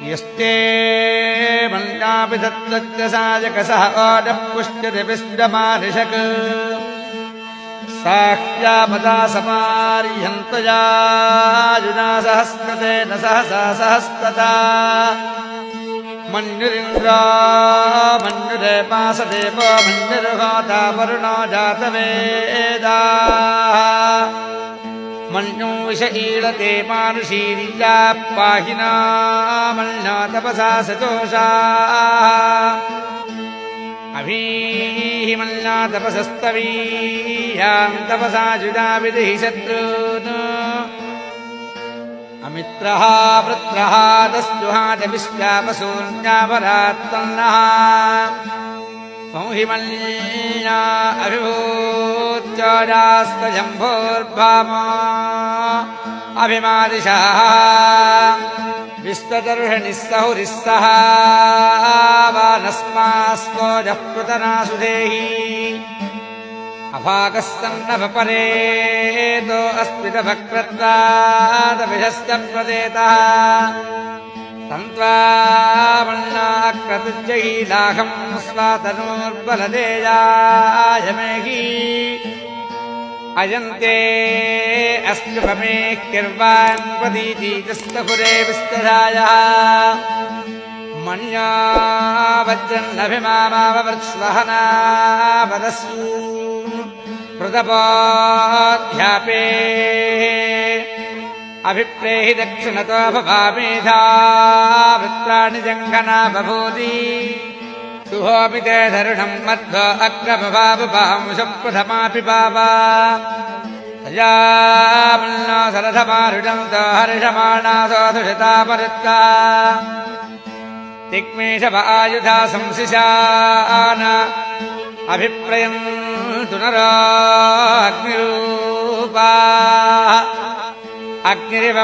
यस्ते मन्यापि तत्तज्जसायकसः ओडः पुष्यति विष्टमानिषक् साह्यापदा समार्यन्तयाजुना सहस्रतेन सहसा सहस्तता मन्युरिन्द्रो मन्युरेपासदेवो मन्युर्होता वरुणो जातवेदाः मन्यो विष ईळते मानुषीर्या पाहिना मन्या तपसा सतोषाः अभीहि मन्या तपसस्तवीयां तपसा जुना विदिहि शत्रून् अमित्रः वृत्रः दस्युहादविश्वापशून्यापरात्तन्नः संहिमन्या अभिभूत्योजास्तजम्भोर्भामा अभिमादिशः विश्वदर्शनिस्सहुरिस्सः वानस्मास्कोजः पृतनासुधेहि अभागस्सन्नभपरेतो अस्मितभक्रत्वादभिषश्च प्रदेतः तन्त्वामन्नाक्रतुज्जहीलाहं स्वातनूर्बलदेयायमेहि अयन्ते अस्नुपमेः किर्वान् प्रतीतीतस्तहुरे विस्तरायः मन्या वज्रन्नभिमामाववृत्स्वहनावदस्सु प्रतपोऽध्यापे अभिप्रेहि दक्षिणतो भवामेधा वृत्राणि जङ्घना बभूति सुहोऽपि ते धरुणं मध्व अग्रभवावपांशः प्रथमापि पावा तयामन्ना सरथमारुणन्तो हर्षमाणासोऽधुषितापरुत्ता तिग्मेषव आयुधा संशिशान अभिप्रयन्तु नरो अग्निरूपाः अग्निरिव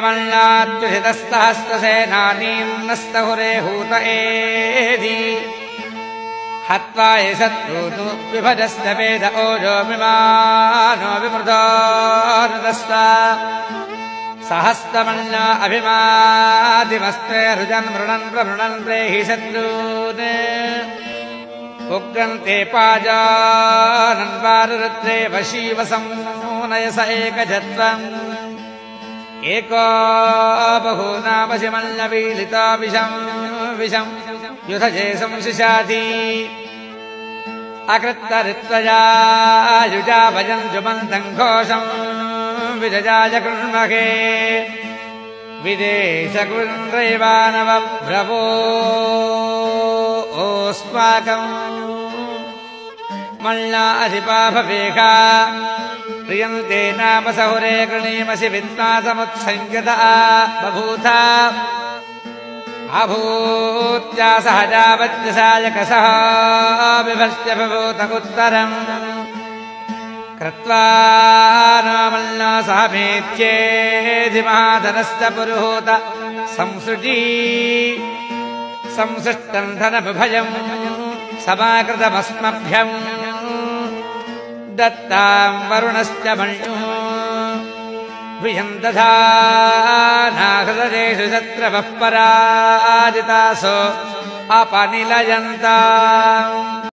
मन्नात्युषितस्तहस्रसेनानीम्नस्तहुरे हूत एधि हत्वा ये शत्रूनु विभजस्य वेद ओजो विमानो विमृतोनुदस्ता सहस्रमन्या अभिमादिमस्ते रुजन् मृणन् प्रमृणन् प्रेहि शत्रून् उग्रन्ते पाजानन्वारुरुद्रे वशीवसंनयस एकजत्वम् एको बहूनामशिमल्लवीलितो विषम् युधजे संशिशाति अकृत्तरित्वया युजा भजन् जुमन्तम् घोषम् विजजाय कृण्महे विदेशकृन्द्रैवानवभ्रवो ओस्माकम् मल्ला अधिपा भवेखा प्रियन्ते नाम सहुरे कृणीमसि विद्वासमुत्संयता बभूथा अभूत्या सहजावज्रसायकसः विभस्य बभूत उत्तरम् कृत्वा नामल्ला सह मेत्येधि महाधनस्य पुरुहूत संसृजी संसृष्टम् धनमुभयम् समाकृतमस्मभ्यम् दत्ताम् वरुणश्च मन्युः विहन्दधानाहृदेषु शत्रवः पराजितासो अपनिलयन्ताम्।